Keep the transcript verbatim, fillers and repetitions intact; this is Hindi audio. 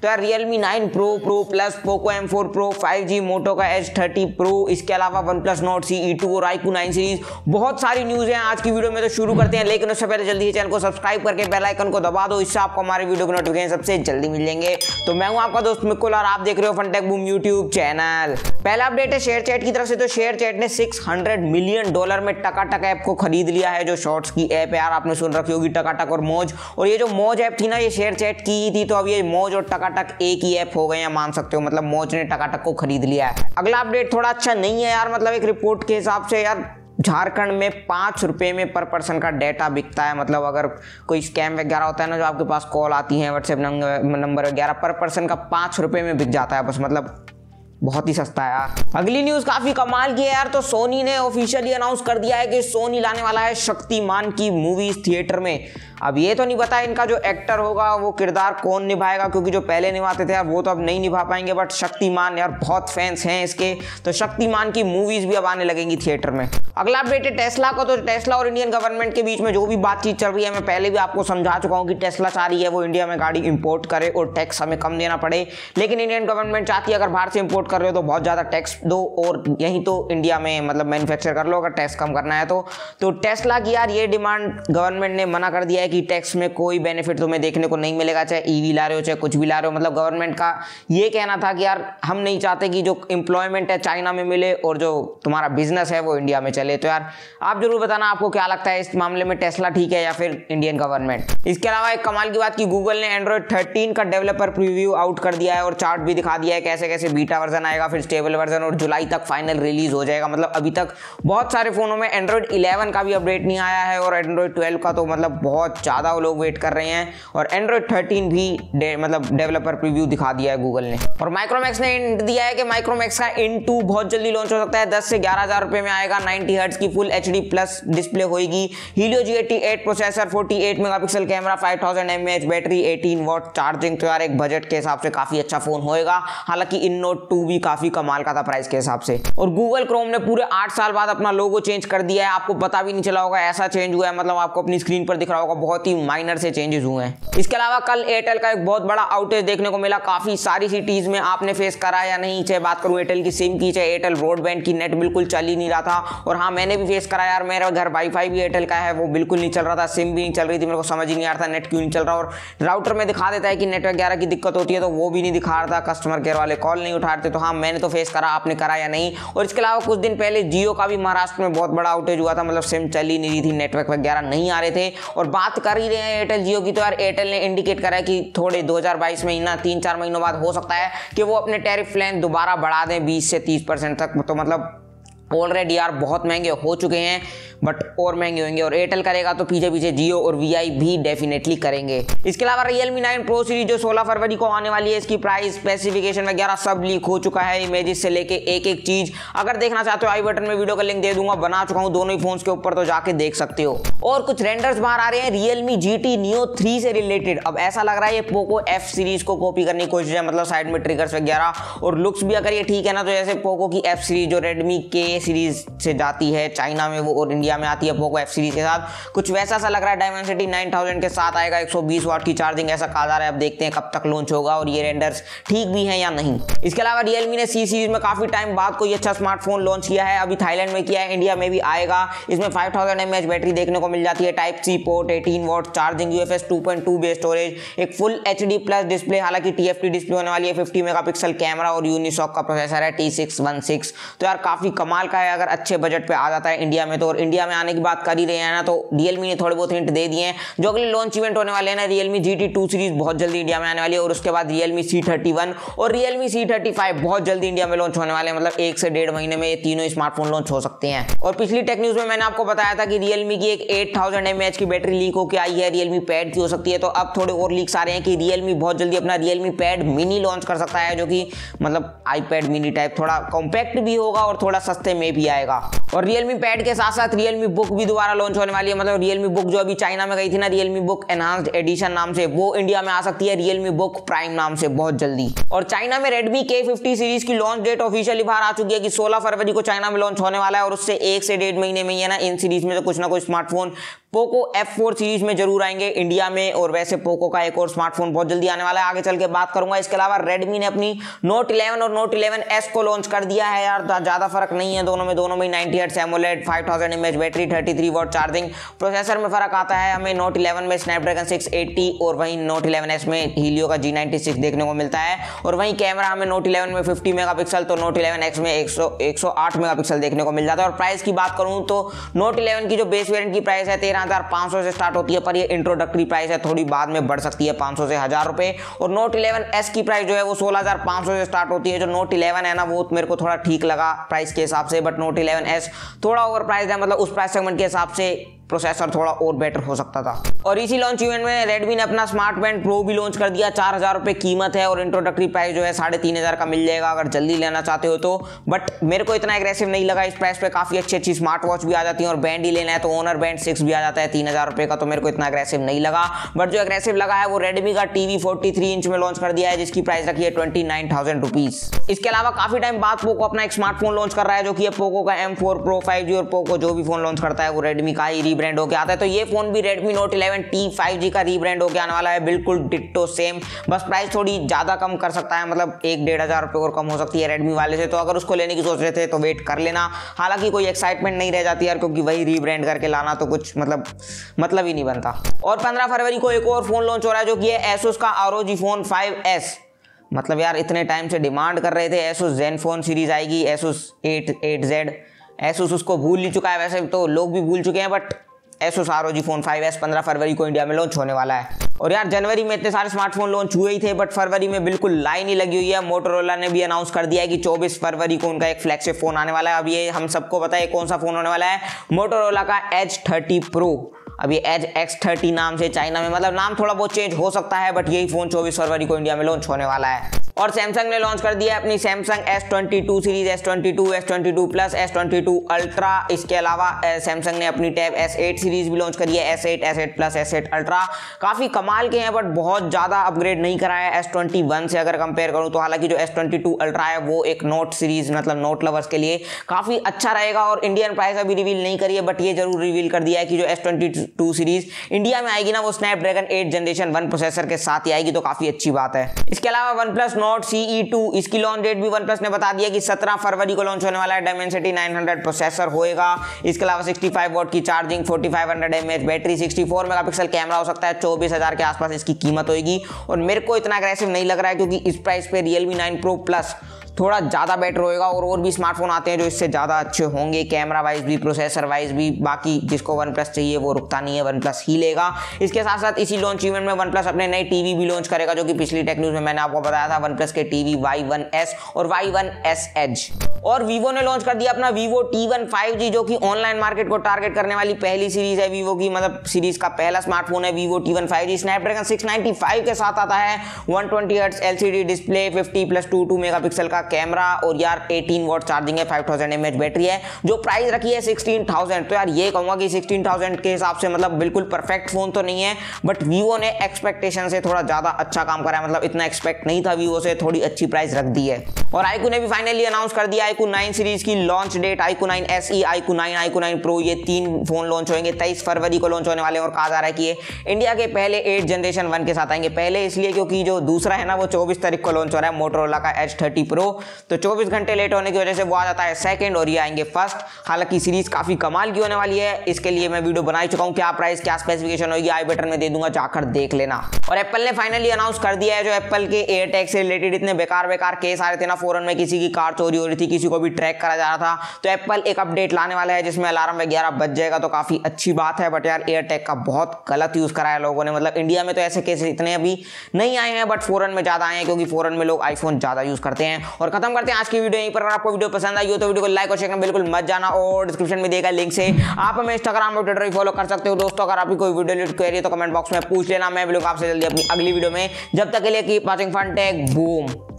तो यार Realme nine Pro, Pro Plus, Poco M four Pro, five G, Moto का एच थर्टी Pro, इसके अलावा OnePlus Nord C E two और iQOO नाइन सीरीज, बहुत सारी न्यूज़ हैं आज की वीडियो में। तो शुरू करते हैं, लेकिन उससे पहले जल्दी से चैनल को सब्सक्राइब करके बेल आइकन को दबा दो, इससे आपको हमारे वीडियो के नोटिफिकेशन सबसे जल्दी मिल जाएंगे। तो मैं हूं आपका दोस्त मिकुल और आप देख रहे हो फनटेक बूम यूट्यूब चैनल। पहला अपडेट है शेयर चैट की तरफ से। तो शेयर चैट ने सिक्स हंड्रेड मिलियन डॉलर में टकाटक ऐप को खरीद लिया है, जो शॉर्ट्स की ऐप है यार, आपने सुन रखी होगी टकाटक और मौज। और ये जो मौज ऐप थी ना, ये शेयर चैट की ही थी, तो अब ये मौज और टकाटक एक ही ऐप हो गए हैं, मान सकते हो। मतलब मौज ने टकाटक को खरीद लिया है। अगला अपडेट थोड़ा अच्छा नहीं है यार, मतलब एक रिपोर्ट के हिसाब से यार झारखंड में पाँच रुपये में पर पर्सन का डेटा बिकता है। मतलब अगर कोई स्कैम वगैरह होता है ना, जो आपके पास कॉल आती है व्हाट्सएप नंबर वगैरह, पर पर्सन का पाँच रुपये में बिक जाता है बस। मतलब बहुत ही सस्ता है यार। अगली न्यूज़ काफ़ी कमाल की है यार। तो सोनी ने ऑफिशियली अनाउंस कर दिया है कि सोनी लाने वाला है शक्तिमान की मूवीज थिएटर में। अब ये तो नहीं पता इनका जो एक्टर होगा वो किरदार कौन निभाएगा, क्योंकि जो पहले निभाते थे यार वो तो अब नहीं निभा पाएंगे, बट शक्तिमान यार बहुत फैंस हैं इसके, तो शक्तिमान की मूवीज भी अब आने लगेंगी थिएटर में। अगला अपडेट है टेस्ला को। तो टेस्ला और इंडियन गवर्नमेंट के बीच में जो भी बातचीत चल रही है, मैं पहले भी आपको समझा चुका हूँ कि टेस्ला चाह रही है वो इंडिया में गाड़ी इंपोर्ट करे और टैक्स हमें कम देना पड़े, लेकिन इंडियन गवर्नमेंट चाहती है अगर बाहर से इंपोर्ट कर रहे हो तो बहुत ज़्यादा टैक्स दो और यहीं तो इंडिया में मतलब मैन्युफैक्चर कर लो अगर टैक्स कम करना है तो। तो टेस्ला की यार ये डिमांड गवर्नमेंट ने मना कर दिया है कि टैक्स में कोई बेनिफिट तुम्हें देखने को नहीं मिलेगा, चाहे ईवी ला रहे हो चाहे कुछ भी ला रहे हो। मतलब गवर्नमेंट का ये कहना था कि यार हम नहीं चाहते कि जो एम्प्लॉयमेंट है चाइना में मिले और जो तुम्हारा बिजनेस है वो इंडिया में चले। तो यार आप जरूर बताना आपको क्या लगता है इस मामले में, टेस्ला ठीक है या फिर इंडियन गवर्नमेंट। इसके अलावा एक कमाल की बात की गूगल ने एंड्रॉइड थर्टीन का डेवलपर प्रीव्यू आउट कर दिया है और चार्ट भी दिखा दिया है कैसे कैसे बीटा वर्जन आएगा, फिर स्टेबल वर्जन, और जुलाई तक फाइनल रिलीज हो जाएगा। मतलब अभी तक बहुत सारे फोनों में एंड्रॉइड इलेवन का भी अपडेट नहीं आया है और एंड्रॉइड ट्वेल्व का तो मतलब बहुत ज़्यादा लोग वेट कर रहे हैं, और एंड्रॉइड थर्टीन भी डे, मतलब डेवलपर प्रीव्यू दिखा दिया है गूगल ने। और माइक्रोमैक्स ने हिंट दिया है कि माइक्रोमैक्स का इन टू बहुत जल्दी लॉन्च हो सकता है, दस से ग्यारह हज़ार रुपये में आएगा, नाइंटी हर्ट्ज की full H D plus display होगी, Helio G eighty eight processor, forty eight megapixel camera, five thousand M A H battery, eighteen watt charging. तो यार एक बजट के हिसाब से काफी अच्छा फोन होएगा। हालांकि इन नोट टू भी काफी कमाल का था प्राइस के हिसाब से। और गूगल क्रोम ने पूरे आठ साल बाद अपना लोगो चेंज कर दिया है, आपको पता भी नहीं चला होगा ऐसा चेंज हुआ है, मतलब आपको अपनी स्क्रीन पर दिख रहा होगा, बहुत ही माइनर से चेंजेस हुए हैं। इसके अलावा कल एयरटेल का एक बहुत बड़ा आउटेज देखने को मिला काफी सारी सिटीज में, आपने फेस करा या नहीं, चाहे बात करूं एयरटेल की सिम की चाहे एयरटेल ब्रॉडबैंड की, नेट बिल्कुल चल ही नहीं रहा था। और हाँ मैंने भी फेस करा यार, मेरा घर वाईफाई भी एयरटेल का है, वो बिल्कुल नहीं चल रहा था, सिम भी नहीं चल रही थी, मेरे को समझ ही नहीं आ रहा था नेट क्यों नहीं चल रहा। और राउटर में दिखा देता है कि नेटवर्क वगैरह की दिक्कत होती है, तो वो भी नहीं दिखा रहा था, कस्टमर केयर वाले कॉल नहीं उठा रहे थे। तो हाँ मैंने तो फेस करा, आपने करा या नहीं। और इसके अलावा कुछ दिन पहले जियो का भी महाराष्ट्र में बहुत बड़ा आउटेज हुआ था, मतलब सिम चल ही नहीं रही थी, नेटवर्क वगैरह नहीं आ रहे थे। और बात कर ही रहे हैं एयरटेल जियो की, तो यार एयरटेल ने इंडिकेट करा है कि थोड़े दो हज़ार बाईस में ना तीन चार महीनों बाद हो सकता है कि वो अपने टैरिफ प्लान दोबारा बढ़ा दें बीस से तीस परसेंट तक। तो मतलब ऑलरेडी यार बहुत महंगे हो चुके हैं, बट और महंगे होंगे, और एयरटेल करेगा तो पीछे पीछे जियो और वीआई भी डेफिनेटली करेंगे। इसके अलावा Realme नाइन Pro सीरीज जो सोलह फरवरी को आने वाली है, इसकी प्राइस स्पेसिफिकेशन वगैरह सब लीक हो चुका है, इमेजेस से लेके एक एक चीज। अगर देखना चाहते हो आई बटन में वीडियो का लिंक दे दूंगा, बना चुका हूं दोनों ही फोन्स के ऊपर, तो जाके देख सकते हो। और कुछ रेंडर्स बाहर आ रहे हैं Realme G T Neo three से रिलेटेड। अब ऐसा लग रहा है ये पोको एफ सीरीज को कॉपी करने की कोशिश है, मतलब साइड में ट्रिगर्स वगैरह और लुक्स भी अगर ये ठीक है ना, तो जैसे पोको की एफ सीरीज जो रेडमी के सीरीज से जाती है चाइना में वो और इंडिया में आती है पोको एफ सीरीज के साथ, कुछ वैसा सा लग रहा है। डायमेंसिटी नाइन थाउज़ेंड के साथ आएगा, एक सौ बीस वाट की चार्जिंग ऐसा कहा जा रहा है। अब देखते हैं कब तक लॉन्च होगा और ये रेंडर्स ठीक भी हैं या नहीं। इसके अलावा Realme ने सी सीरीज में काफी टाइम बाद कोई अच्छा स्मार्टफोन लॉन्च किया है, अभी थाईलैंड में किया है, इंडिया में भी आएगा। इसमें five thousand M A H battery देखने को मिल जाती है, type C port, eighteen watt charging, UFS two point two base storage, एक full H D plus display, हालांकि टीएफटी डिस्प्ले होने वाली है, फिफ्टी मेगापिक्सल कैमरा और यूनिसॉक का प्रोसेसर है टी सिक्स वन सिक्स। तो यार काफी कमाल का है अगर अच्छे बजट पे आ जाता है इंडिया में तो। और इंडिया में आने की बात कर ही रहे हैं ना, तो Realme ने थोड़े बहुत हिंट दे दिए हैं। जो अगले लॉन्च इवेंट होने वाले हैं ना, Realme G T two series बहुत जल्दी इंडिया में आने वाली है, और उसके बाद Realme सी थर्टी वन और Realme सी थर्टी फाइव बहुत जल्दी इंडिया में लॉन्च होने वाले हैं। मतलब एक से डेढ़ महीने में ये तीनों स्मार्टफोन लॉन्च हो सकते हैं। और पिछली टेक न्यूज में मैंने आपको बताया था कि Realme की एक eight thousand M A H की बैटरी लीक होकर आई है, Realme पैड की हो सकती है। तो अब थोड़े और लीक्स आ रहे हैं कि Realme बहुत जल्दी अपना Realme पैड मिनी लॉन्च कर सकता है, जो कि मतलब आईपैड मिनी टाइप, थोड़ा कॉम्पैक्ट भी होगा और थोड़ा सस्ते में भी आएगा। और Realme पैड के साथ साथ Realme बुक भी दोबारा लॉन्च होने वाली है, मतलब Realme बुक जो अभी चाइना में गई थी ना, Realme बुक एनहांस्ड एडिशन नाम से, वो इंडिया में आ सकती है Realme बुक प्राइम नाम से बहुत जल्दी। और चाइना में Redmi के फिफ्टी सीरीज की लॉन्च डेट ऑफिशियली बाहर आ चुकी है कि सोलह फरवरी को चाइना में लॉन्च होने वाला है, और उससे एक से डेढ़ महीने में ही है ना इन सीरीज में तो कुछ ना कुछ smartphone Poco F four series में जरूर आएंगे इंडिया में, और वैसे पोको का एक और स्मार्टफोन बहुत जल्दी आने वाला है, आगे चल के बात करूंगा। इसके अलावा रेडमी ने अपनी नोट इलेवन और नोट इलेवन एस को लॉन्च कर दिया है यार, ज्यादा फर्क नहीं है दोनों में, दोनों में ninety hertz AMOLED, five thousand mAh battery, thirty three watt charging. Processor में फर्क आता है, हमें नोट इलेवन में स्नैपड्रैगन सिक्स एटी और वहीं नोट इलेवन एस में हीलियो का जी नाइंटी सिक्स देखने को मिलता है। और वहीं कैमरा हमें नोट इलेवन में फिफ्टी मेगापिक्सल तो नोट इलेवन एक्स में एक सौ आठ मेगापिक्सल देखने को मिल जाता है। और प्राइस की बात करूं तो नोट इलेवन की जो बेस वेरिएंट की प्राइस है तेरह हजार पाँच सौ से स्टार्ट होती है, पर ये इंट्रोडक्टरी प्राइस है, थोड़ी बाद में बढ़ सकती है पाँच सौ से हजार रुपए। और नोट इलेवन एस की प्राइस जो है वो सोलह हजार पाँच सौ से स्टार्ट होती है। जो नोट इलेवन है ना वो मेरे को थोड़ा ठीक लगा प्राइस के हिसाब से, बट नोट इलेवन एस थोड़ा ओवर प्राइस है, मतलब उस प्राइस सेगमेंट के हिसाब से प्रोसेसर थोड़ा और बेटर हो सकता था। और इसी लॉन्च इवेंट में रेडमी ने अपना स्मार्ट बैंड प्रो भी लॉन्च कर दिया, चार हजार रुपए कीमत है और इंट्रोडक्टरी प्राइस जो है साढ़े तीन हजार का मिल जाएगा अगर जल्दी लेना चाहते हो तो। बट मेरे को इतना एग्रेसिव नहीं लगा, इस प्राइस पे काफी अच्छी अच्छी स्मार्ट वॉच भी आ जाती है, और बैंड ही लेना है तो ओनर बैंड सिक्स भी आ जाता है तीन हजार रुपए का, तो मेरे को इतना एग्रेसिव नहीं लगा। बट जो एग्रेसिव लगा है वो रेडमी का टीवी फोर्टी थ्री इंच में लॉन्च कर दिया है, जिसकी प्राइस रखी है ट्वेंटी नाइन थाउजेंड रुपीज। इसके अलावा काफी टाइम बाद पोको अपना एक स्मार्टफोन लॉन्च कर रहा है, जो कि पोको का M four pro five G. और पोको जो भी फोन लॉन्च करता है वो रेडमी का ही रीब्रांड होकर आता है, तो ये फोन भी Redmi Note eleven T five G का रीब्रांड होकर आने वाला है, बिल्कुल डिट्टो सेम, बस प्राइस थोड़ी ज्यादा कम कर सकता है, मतलब एक डेढ़ हजार रुपए और कम हो सकती है रेडमी वाले से। तो अगर उसको लेने की सोच रहे थे तो वेट कर लेना, हालांकि कोई एक्साइटमेंट नहीं रह जाती यार, क्योंकि वही रीब्रांड करके लाना तो कुछ मतलब मतलब ही नहीं बनता। और पंद्रह फरवरी को एक और फोन लॉन्च हो रहा है, जो कि है एसोस का आरओजी फोन फाइव एस। मतलब यार इतने टाइम से डिमांड कर रहे थे एसोस ज़ेनफोन सीरीज आएगी, Asus eight eight Z, Asus उसको भूल ही चुका है, वैसे तो लोग भी भूल चुके हैं, but Asus ROG phone five S पंद्रह फरवरी को इंडिया में लॉन्च होने वाला है। और यार जनवरी में इतने सारे स्मार्टफोन लॉन्च हुए ही थे, बट फरवरी में बिल्कुल लाइन ही लगी हुई है। मोटोरोला ने भी अनाउंस कर दिया है कि चौबीस फरवरी को उनका एक फ्लैगशिप फोन आने वाला है। अब ये हम सबको पता है कौन सा फोन होने वाला है, मोटोरोला का एज थर्टी प्रो। अभी एज एक्स थर्टी नाम से चाइना में, मतलब नाम थोड़ा बहुत चेंज हो सकता है, बट यही फोन चौबीस फरवरी को इंडिया में लॉन्च होने वाला है। और सैमसंग ने लॉन्च कर दिया है अपनी Samsung S twenty two series, S twenty two, S twenty two plus, S twenty two ultra. इसके अलावा सैमसंग ने अपनी टैब एस एट सीरीज भी लॉन्च करी है, S eight, S eight plus, S eight ultra. काफी कमाल के हैं, बट बहुत ज्यादा अपग्रेड नहीं करा है एस ट्वेंटी वन से अगर कंपेयर करूं तो। हालांकि जो एस ट्वेंटी टू अल्ट्रा है वो एक नोट सीरीज, मतलब नोट लवर्स के लिए काफी अच्छा रहेगा। और इंडियन प्राइस अभी रिवील नहीं करी है, बट ये जरूर रिवील कर दिया है कि जो S twenty two series India में आएगी ना वो Snapdragon eight generation one processor के साथ ही आएगी, तो काफी अच्छी बात है। इसके अलावा OnePlus Nord C E two, इसकी लॉन्च डेट भी वन प्लस ने बता दिया कि सत्रह फरवरी को लॉन्च होने वाला है। डायमेंसिटी नाइन हंड्रेड प्रोसेसर होएगा। इसके अलावा सिक्सटी फाइव वॉट की charging, forty five hundred mAh battery, sixty four megapixel camera हो सकता है, चौबीस हजार के आसपास इसकी कीमत होगी। और मेरे को इतना अग्रेसिव नहीं लग रहा है, क्योंकि इस प्राइस पे रियलमी नाइन प्रो प्लस थोड़ा ज़्यादा बेटर होएगा, और और भी स्मार्टफोन आते हैं जो इससे ज़्यादा अच्छे होंगे, कैमरा वाइज भी, प्रोसेसर वाइज भी। बाकी जिसको वन प्लस चाहिए वो रुकता नहीं है, वन प्लस ही लेगा। इसके साथ साथ इसी लॉन्च इवेंट में वन प्लस अपने नई टीवी भी लॉन्च करेगा, जो कि पिछली टेक न्यूज़ में मैंने आपको बताया था, वन प्लस के टीवी वाई वन एस और वाई वन एस एज। और वीवो ने लॉन्च कर दिया अपना Vivo T one five G, जो कि ऑनलाइन मार्केट को टारगेट करने वाली पहली सीरीज है वीवो की, मतलब सीरीज का पहला स्मार्टफोन है Vivo T one five G. Snapdragon six ninety five के साथ आता है, one twenty hertz LCD display, fifty plus two two megapixel का कैमरा, और यार एटीन वॉट चार्जिंग है, फाइव थाउजेंड एमएएच बैटरी है। जो प्राइस रखी है सिक्सटीन थाउजेंड, तो यार ये कहूंगा कि सिक्सटीन थाउजेंड के हिसाब से मतलब बिल्कुल परफेक्ट फोन तो नहीं है, बट वीवो ने एक्सपेक्टेशन से थोड़ा ज्यादा अच्छा काम करा है, मतलब इतना एक्सपेक्ट नहीं था वीवो से, थोड़ी अच्छी प्राइस रख दी है। और आईक्यू ने भी फाइनली अनाउंस कर दिया आईक्यू नाइन सीरीज की launch date, iQOO nine SE, iQOO nine, iQOO nine pro, ये तीन फोन लॉन्च होंगे, तेईस फरवरी को लॉन्च होने वाले। और कहा जा रहा है कि ये इंडिया के पहले एट जनरेशन वन के साथ आएंगे। पहले इसलिए क्योंकि जो दूसरा है ना वो चौबीस तारीख को लॉन्च हो रहा है, मोटोरोला का एच थर्टी प्रो, तो चौबीस घंटे लेट होने की वजह से वो आ जाता है सेकंड, और ये आएंगे फर्स्ट। हालांकि सीरीज काफी कमाल की होने वाली है, इसके लिए मैं वीडियो बना ही चुका हूं, क्या प्राइस क्या स्पेसिफिकेशन होगी आई बटन में दे दूंगा, जाकर देख लेना। और एप्पल ने फाइनली अनाउंस कर दिया है, जो एप्पल के एयरटैग से रिलेटेड इतने बेकार बेकार केस आ रहे थे ना, फॉरेन में किसी की कार चोरी हो रही थी, किसी को भी ट्रैक करा जा रहा था, तो एप्पल एक अपडेट लाने वाला है जिसमें अलार्म वगैरह बज जाएगा, तो काफी अच्छी बात है। बट यार एयरटैग का बहुत गलत यूज करा है लोगों ने, मतलब इंडिया में तो ऐसे केस इतने अभी नहीं आए हैं, बट फॉरेन में ज्यादा आए हैं, क्योंकि फॉरेन में लोग आईफोन ज्यादा यूज करते हैं। और खत्म करते हैं आज की वीडियो यहीं पर। अगर आपको वीडियो पसंद आई हो तो वीडियो को लाइक और शेयर करना बिल्कुल मत जाना, और डिस्क्रिप्शन में दिए गए लिंक से आप हमें इंस्टाग्राम और ट्विटर भी फॉलो कर सकते हो दोस्तों। अगर आपकी कोई वीडियो रिलेटेड क्वेरी है तो कमेंट बॉक्स में पूछ लेना, मैं मिलूंगा आपसे जल्दी अपनी अगली वीडियो में। जब तक के लिए keep watching fun tech boom.